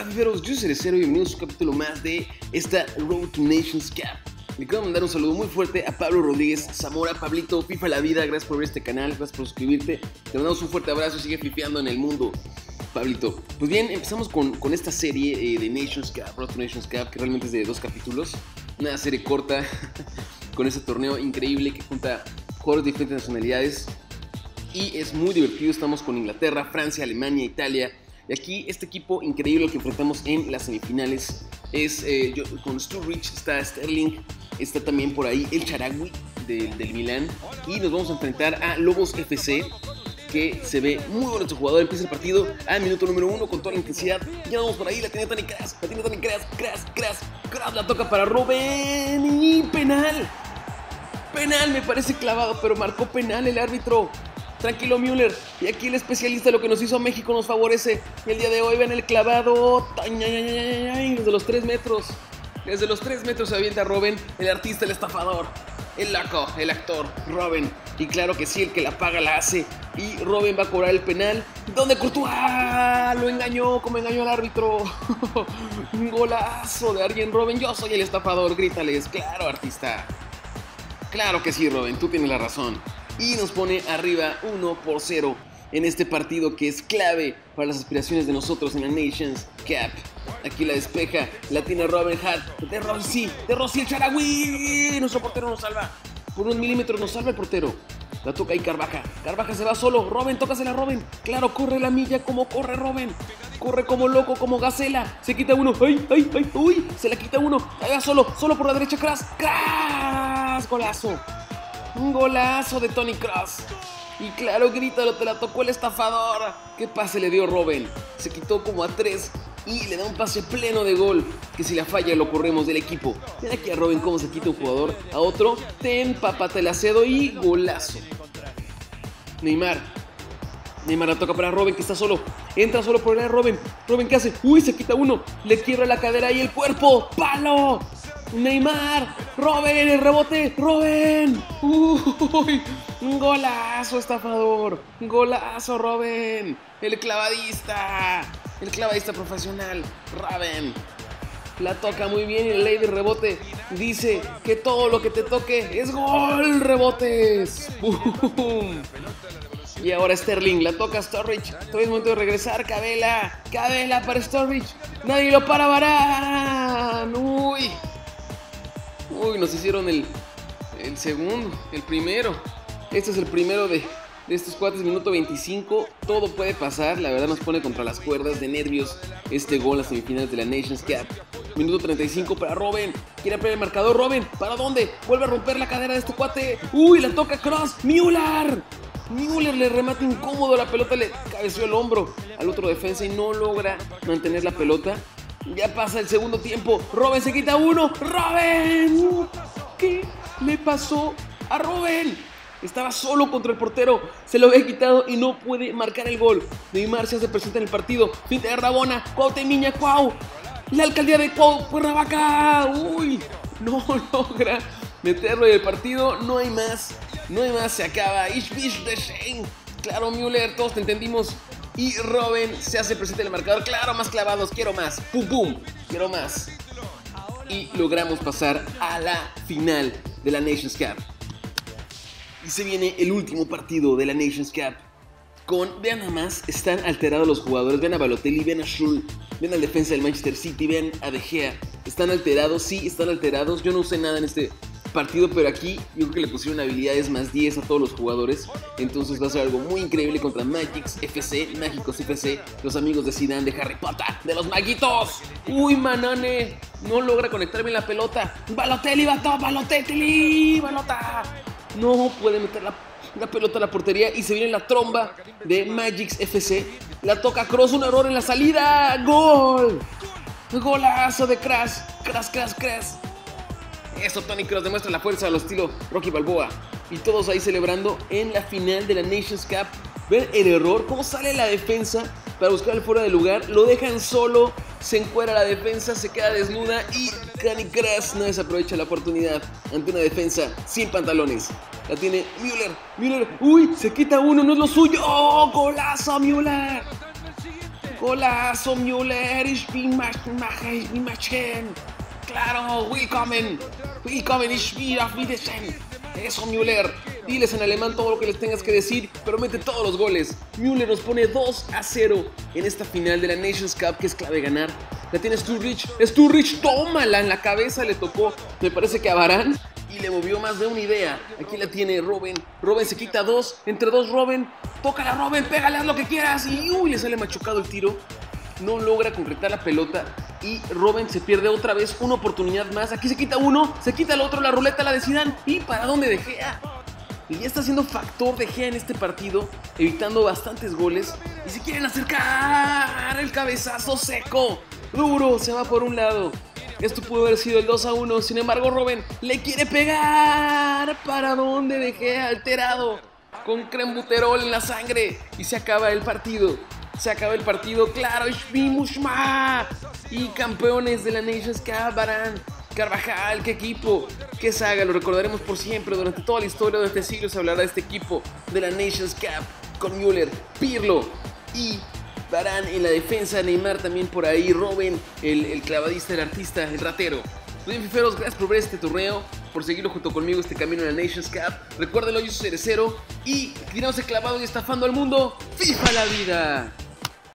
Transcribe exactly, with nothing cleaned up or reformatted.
Hola fiferos, yo soy Cerecero y bienvenidos a un capítulo más de esta Road to Nations Cup. Le quiero mandar un saludo muy fuerte a Pablo Rodríguez Zamora. Pablito, FIFA la vida, gracias por ver este canal, gracias por suscribirte. Te mandamos un fuerte abrazo y sigue fifeando en el mundo, Pablito. Pues bien, empezamos con, con esta serie eh, de Nations Cup, Road to Nations Cup, que realmente es de dos capítulos. Una serie corta con este torneo increíble que junta jugadores de diferentes nacionalidades. Y es muy divertido, estamos con Inglaterra, Francia, Alemania, Italia. Y aquí este equipo increíble que enfrentamos en las semifinales es eh, yo, con Sturridge, está Sterling, está también por ahí el Charagui del, del Milán. Y nos vamos a enfrentar a Lobos F C, que se ve muy bueno este jugador. Empieza el partido al minuto número uno con toda la intensidad. Ya vamos por ahí, la tiene Toni Kroos, la tiene Toni Kroos, Kroos, Kroos, Kroos, la toca para Robben y penal. Penal, me parece clavado, pero marcó penal el árbitro. Tranquilo Müller, y aquí el especialista, lo que nos hizo a México nos favorece. Y el día de hoy ven el clavado, desde los tres metros. Desde los tres metros se avienta Robben, el artista, el estafador, el loco, el actor, Robben. Y claro que sí, el que la paga la hace. Y Robben va a cobrar el penal, donde Courtois lo engañó, como engañó al árbitro. Un golazo de Arjen Robben, yo soy el estafador, grítales, claro artista. Claro que sí Robben, tú tienes la razón. Y nos pone arriba uno por cero en este partido que es clave para las aspiraciones de nosotros en la Nations Cup. Aquí la despeja, la tiene Robben Hart, de Rossi, de Rossi el Charagui. Nuestro portero nos salva, por unos milímetros nos salva el portero. La toca ahí Carvaja, Carvaja se va solo, Robben, tócasela a Robben. Claro, corre la milla como corre Robben. Corre como loco, como gacela. Se quita uno, ay, ay, ay, uy, se la quita uno. Ahí va solo, solo por la derecha, Kroos, Kroos, golazo. Un golazo de Toni Kroos. Y claro, grítalo, te la tocó el estafador. ¿Qué pase le dio Robben? Se quitó como a tres y le da un pase pleno de gol, que si la falla lo corremos del equipo. Mira aquí a Robben cómo se quita un jugador a otro. Ten, papá, te la cedo y golazo. Neymar. Neymar la toca para Robben, que está solo. Entra solo por el Robben. Robben, ¿qué hace? Uy, se quita uno. Le quiebra la cadera y el cuerpo. ¡Palo! Neymar, Robben, el rebote, Robben. Uy, un golazo estafador, un golazo Robben, el clavadista, el clavadista profesional, Robben. La toca muy bien y la ley de rebote dice que todo lo que te toque es gol, rebotes. ¡Bum! Y ahora Sterling, la toca Sturridge, todavía es momento de regresar, Cabela, Cabela para Sturridge, nadie lo para, Varane. Uy. Uy, nos hicieron el, el segundo, el primero. Este es el primero de, de estos cuates, minuto veinticinco. Todo puede pasar, la verdad nos pone contra las cuerdas de nervios este gol a semifinales de la Nations Cup. Minuto treinta y cinco para Robben. Quiere ampliar el marcador, Robben. ¿Para dónde? Vuelve a romper la cadera de este cuate. Uy, la toca Kroos. Müller. Müller le remata incómodo, la pelota le cabeció el hombro al otro defensa y no logra mantener la pelota. Ya pasa el segundo tiempo, Robben se quita uno, Robben, ¿qué le pasó a Robben? Estaba solo contra el portero, se lo había quitado y no puede marcar el gol. Neymar se hace presente en el partido, finta de Rabona, Cuauhtémoc, Cuau, la alcaldía de Cuau, Cuernavaca, uy, no logra meterlo en el partido, no hay más, no hay más, se acaba, Ich bish de Shane, claro Müller, todos te entendimos. Y Robben se hace presente en el marcador. Claro, más clavados, quiero más. Pum, pum, quiero más. Y logramos pasar a la final de la Nations Cup. Y se viene el último partido de la Nations Cup. Con, vean nada más, están alterados los jugadores. Vean a Balotelli, vean a Schul, vean al defensa del Manchester City, vean a De Gea. Están alterados, sí, están alterados. Yo no usé nada en este partido, pero aquí yo creo que le pusieron habilidades más diez a todos los jugadores. Entonces va a ser algo muy increíble contra Magix F C, Mágicos F C, los amigos de Zidane, de Harry Potter, de los maguitos. Uy, Manane, no logra conectarme la pelota. Balotelli, bato, Balotelli, balota. No puede meter la, la pelota a la portería y se viene la tromba de Magix F C. La toca Kroos, un error en la salida. ¡Gol! Golazo de Kroos, Kroos, Kroos, Kroos. Eso, Toni Kroos demuestra la fuerza al estilo Rocky Balboa. Y todos ahí celebrando en la final de la Nations Cup. Ven el error, cómo sale la defensa para buscar el fuera de lugar. Lo dejan solo, se encuera la defensa, se queda desnuda y Toni Kroos no desaprovecha la oportunidad ante una defensa sin pantalones. La tiene Müller, Müller, uy, se quita uno, no es lo suyo. ¡Oh, golazo Müller! Golazo, Müller. Ich bin Machen. Claro, willkommen. Willkommen, ich bin auf Wiedersehen. Eso, Müller. Diles en alemán todo lo que les tengas que decir, pero mete todos los goles. Müller nos pone dos a cero en esta final de la Nations Cup, que es clave ganar. La tiene Sturridge. Sturridge, tómala en la cabeza, le tocó, me parece que a Varane, y le movió más de una idea. Aquí la tiene Robben. Robben se quita dos, entre dos Robben. Tócala, Robben, pégale, haz lo que quieras. Y uy, le sale machucado el tiro. No logra concretar la pelota y Robben se pierde otra vez una oportunidad más. Aquí se quita uno, se quita el otro, la ruleta la de Zidane. ¿Y para dónde De Gea? Y ya está siendo factor De Gea en este partido, evitando bastantes goles. Y se quieren acercar, el cabezazo seco, duro, se va por un lado. Esto pudo haber sido el dos a uno, sin embargo Robben le quiere pegar. ¿Para dónde De Gea? Alterado, con crembuterol en la sangre. Y se acaba el partido. Se acaba el partido, claro, Mushma. Y campeones de la Nations Cup, Varane, Carvajal, qué equipo, qué saga, lo recordaremos por siempre. Durante toda la historia de este siglo se hablará de este equipo de la Nations Cup, con Müller, Pirlo y Varane en la defensa, Neymar también por ahí, Robben, el, el clavadista, el artista, el ratero. Muy bien, fiferos, gracias por ver este torneo, por seguirlo junto conmigo este camino en la Nations Cup. Recuérdenlo, yo soy Cerecero y tirándose clavado y estafando al mundo. ¡FIFA la vida!